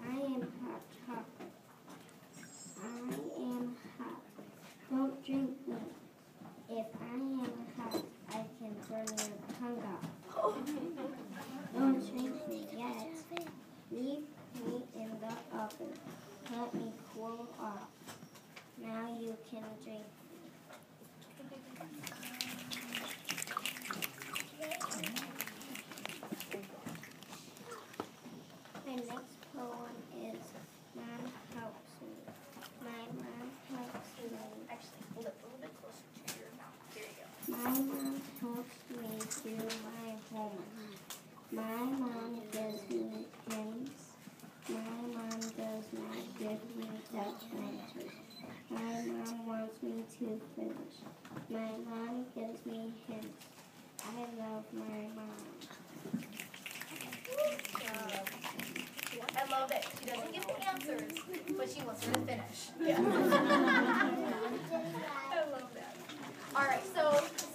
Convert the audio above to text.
I am hot chocolate. I am hot. Don't drink me. If I am hot, I can burn your tongue off. Don't drink me yet. Leave me in the oven. Let me cool off. Now you can drink me. My next poem is Mom Helps Me. My mom helps me. Actually, hold it a little bit closer to your mouth. There you go. My mom helps me do my homework. My mom gives me hymns. My mom does not give me documentaries. My mom wants me to finish. My mom gives me hints. I love my mom. I love it. She doesn't give the answers, but she wants her to finish. Yeah. I love that. All right, so